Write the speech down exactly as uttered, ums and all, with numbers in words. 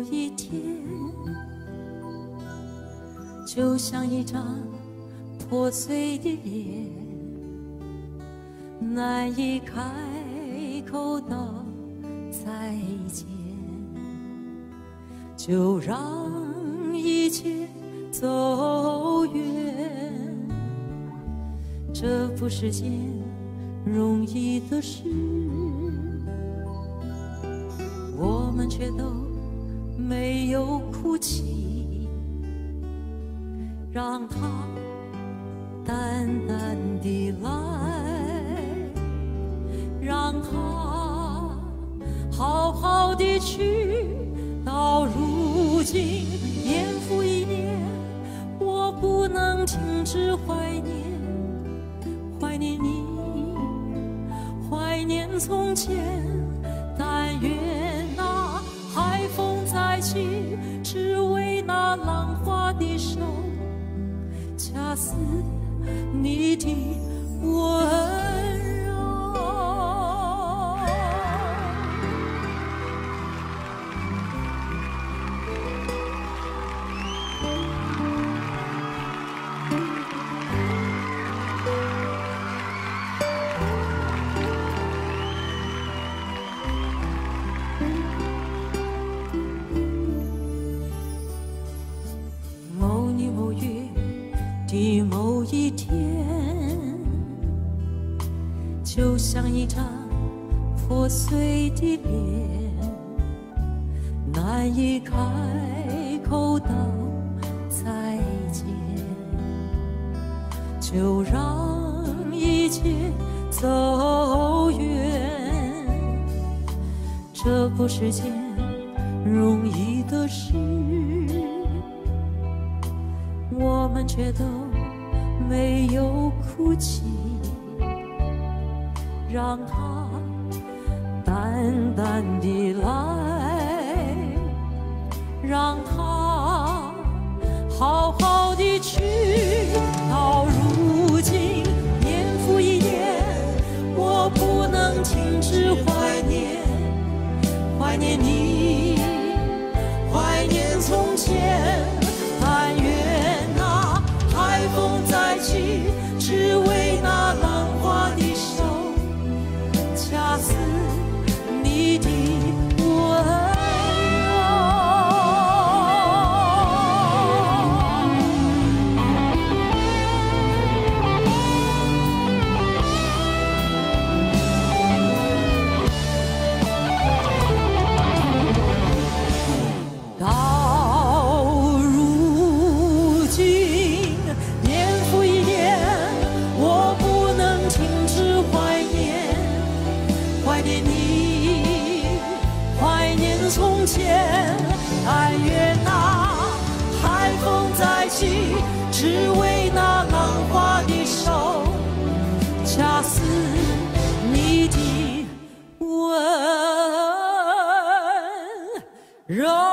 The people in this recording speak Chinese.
有一天，就像一张破碎的脸，难以开口道再见，就让一切走远。这不是件容易的事，我们却都没有哭泣，让它淡淡地来，让它好好地去。到如今年复一年，我不能停止怀念，怀念你，怀念从前。但愿那海风再起，只为那浪花的手，恰似你的温柔。某年某月的某一天，就像一张破碎的脸，难以开口道再见，就让一切走远。这不是件容易的事，我们却都没有哭泣，让它淡淡地来，让它好好地去。到如今年复一年，我不能停止怀念，怀念你，怀念从前。但愿那海风再起，只为那浪花的手，恰似你的温柔。到如今年复一年，我不能停止怀念，怀念你，怀念从前。但愿那海风再起，只为那浪花的手，恰似你的温柔。